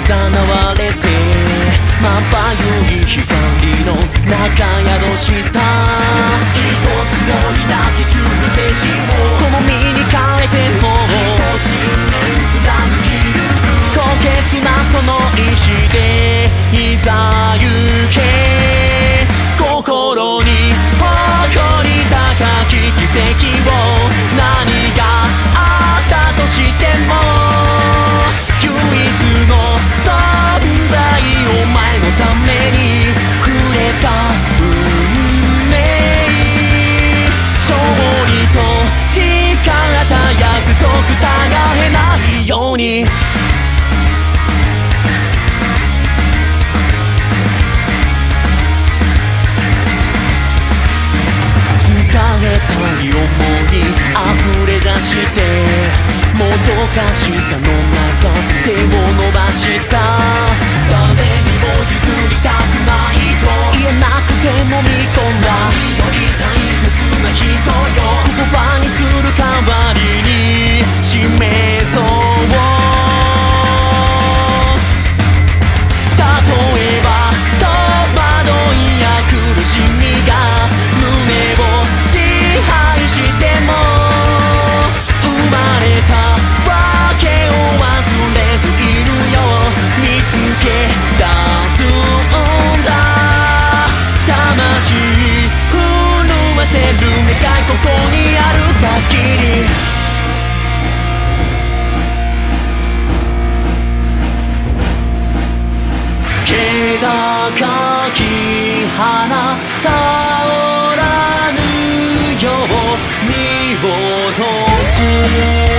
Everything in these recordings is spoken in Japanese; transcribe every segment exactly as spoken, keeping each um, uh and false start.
ざなわれてまばゆい光の中宿した一つのにだけ忠義精神をその身に変えても信念貫きる高潔なその意志でいざ行け心に誇り高き奇跡を何があったとしても唯一の存在お前のためにくれた運命勝利と力た約束違えないように伝えたい想い溢れ出してもどかしさの中手を伸ばした誰にも譲りたくないと言えなくても見込んだ何より大切な人よ言葉にする代わりに示そう例えば戸惑いや苦しみが胸を支配しても生まれたわけを忘れずいるよ見つけ出すんだ魂震わせる願いここにある限り気高き花倒らぬよう見落とす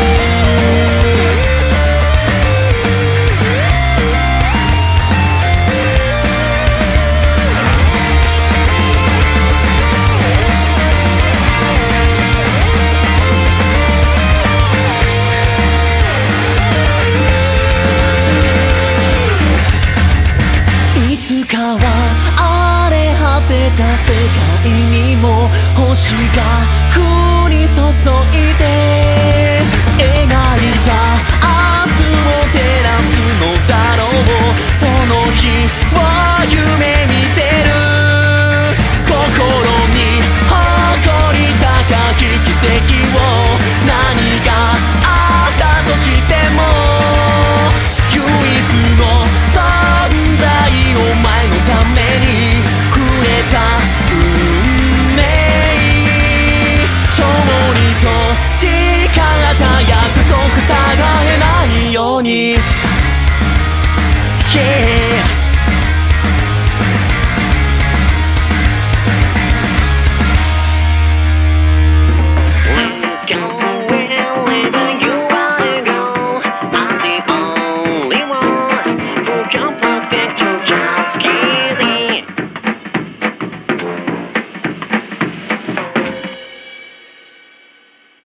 いつかは荒れ果てた世界にも星が降り注いで描いた明日を照らすのだろうその日を夢見てる心に誇り高き奇跡を何があったとしても唯一の存在お前のためにくれた運命勝利と力た約束違えないように